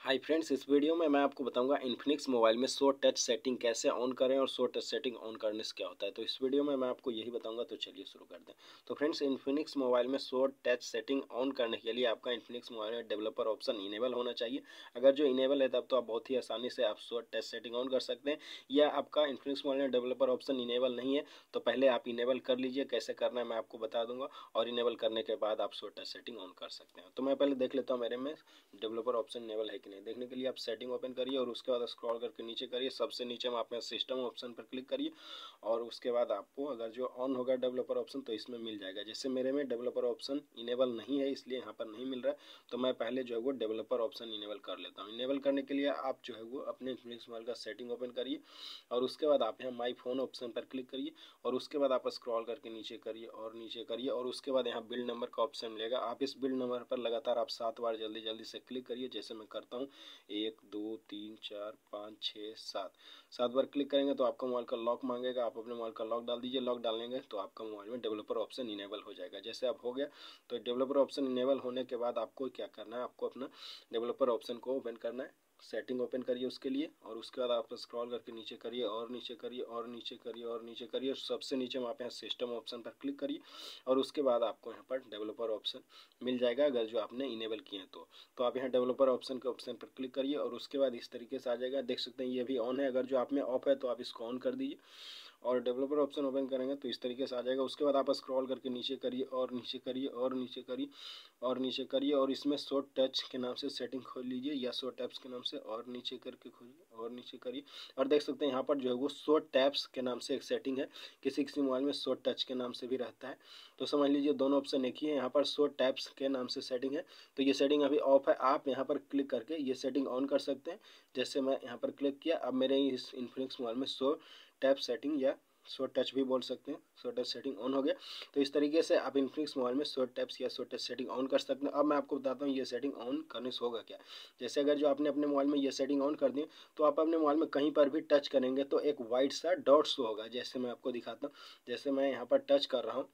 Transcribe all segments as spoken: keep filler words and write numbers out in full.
Hi friends, इस video में मैं आपको बताऊंगा इन्फिनिक्स मोबाइल में शो टच सेटिंग कैसे ऑन करें और शो टच सेटिंग ऑन करने से क्या होता है। तो इस वीडियो में मैं आपको यही बताऊंगा। तो चलिए शुरू करते हैं। तो फ्रेंड्स, इन्फिनिक्स मोबाइल में शो टच सेटिंग ऑन करने के लिए आपका इन्फिनिक्स मोबाइल में डेवलपर ऑप्शन इनेबल होना चाहिए। अगर जो इनेबल है तब तो आप बहुत ही आसानी से आप शो टच सेटिंग ऑन कर सकते हैं। या आपका इन्फिनिक्स मोबाइल में डेवलपर ऑप्शन इनेबल नहीं है तो पहले आप इनेबल कर लीजिए। कैसे करना है मैं आपको बता दूंगा, और इनेबल करने के बाद आप शो टच सेटिंग ऑन कर सकते हैं। तो मैं पहले देख लेता हूँ मेरे में डेवलपर ऑप्शन इनेबल है कि नहीं। देखने के लिए आप सेटिंग ओपन करिए और उसके बाद स्क्रॉल करके नीचे करिए। सबसे नीचे में आपने सिस्टम ऑप्शन पर क्लिक करिए और उसके बाद आपको अगर जो ऑन होगा डेवलपर ऑप्शन तो इसमें मिल जाएगा। जैसे मेरे में डेवलपर ऑप्शन इनेबल नहीं है इसलिए यहाँ पर नहीं मिल रहा है, तो मैं पहले जो है वो डेवलपर ऑप्शन इनेबल कर लेता हूँ। इनेबल करने के लिए आप जो है वो अपने इन्फिनिक्स मोबाइल का सेटिंग ओपन करिए और उसके बाद आप यहाँ माई फोन ऑप्शन पर क्लिक करिए और उसके बाद आप स्क्रॉल करके नीचे करिए और नीचे करिए और उसके बाद यहाँ बिल्ड नंबर का ऑप्शन मिलेगा। आप इस बिल्ड नंबर पर लगातार आप सात बार जल्दी जल्दी से क्लिक करिए। जैसे मैं करता हूँ, एक दो तीन चार पाँच छः सात सात बार क्लिक करेंगे तो आपका मोबाइल का लॉक मांगेगा। आप अपने मोबाइल का लॉक डाल दीजिए। लॉक डालेंगे तो आपका मोबाइल में डेवलपर ऑप्शन इनेबल हो जाएगा। जैसे अब हो गया, तो डेवलपर ऑप्शन इनेबल होने के बाद आपको क्या करना है, आपको अपना डेवलपर ऑप्शन को ओपन करना है। सेटिंग ओपन करिए उसके लिए और उसके बाद आप स्क्रॉल करके नीचे करिए और नीचे करिए और नीचे करिए और नीचे करिए। सबसे नीचे में आप यहाँ सिस्टम ऑप्शन पर क्लिक करिए और उसके बाद आपको यहाँ पर डेवलपर ऑप्शन मिल जाएगा अगर जो आपने इनेबल किए हैं तो तो आप यहाँ डेवलपर ऑप्शन के ऑप्शन पर क्लिक करिए और उसके बाद इस तरीके से आ जाएगा। देख सकते हैं ये भी ऑन है। अगर जो आप में ऑफ है तो आप इसको ऑन कर दीजिए और डेवलपर ऑप्शन ओपन करेंगे तो इस तरीके से आ जाएगा। उसके बाद आप स्क्रॉल करके नीचे करिए और नीचे करिए और नीचे करिए और नीचे करिए और इसमें शो टच के नाम से सेटिंग खोल लीजिए या शो टैप्स के नाम से, और नीचे करके खोलिए और नीचे करिए और देख सकते हैं यहाँ पर जो है वो शो टैप्स के नाम से एक सेटिंग है। किसी किसी मोबाइल में शो टच के नाम से भी रहता है, तो समझ लीजिए दोनों ऑप्शन एक ही है। यहाँ पर शो टैप्स के नाम से सेटिंग है तो ये सेटिंग अभी ऑफ है। आप यहाँ पर क्लिक करके ये सेटिंग ऑन कर सकते हैं। जैसे मैं यहाँ पर क्लिक किया, अब मेरे इस इन्फिनिक्स मोबाइल में शो टैप सेटिंग या शो टच भी बोल सकते हैं, शो टच सेटिंग ऑन हो गया। तो इस तरीके से आप इन्फिनिक्स मोबाइल में शो टैप्स या शो टच सेटिंग ऑन कर सकते हैं। अब मैं आपको बताता हूँ ये सेटिंग ऑन करने से होगा क्या। जैसे अगर जो आपने अपने मोबाइल में ये सेटिंग ऑन कर दी तो आप अपने मोबाइल में कहीं पर भी टच करेंगे तो एक वाइट सा डॉट शो होगा। जैसे मैं आपको दिखाता हूँ, जैसे मैं यहाँ पर टच कर रहा हूँ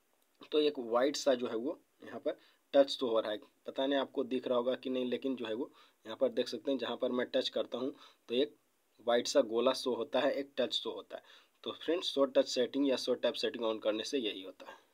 तो एक वाइट सा जो है वो यहाँ पर टच तो हो रहा है। पता नहीं आपको दिख रहा होगा कि नहीं, लेकिन जो है वो यहाँ पर देख सकते हैं जहाँ पर मैं टच करता हूँ तो एक वाइट सा गोला शो होता है, एक टच शो होता है। तो फ्रेंड्स, शो टच सेटिंग या शो टैप सेटिंग ऑन करने से यही होता है।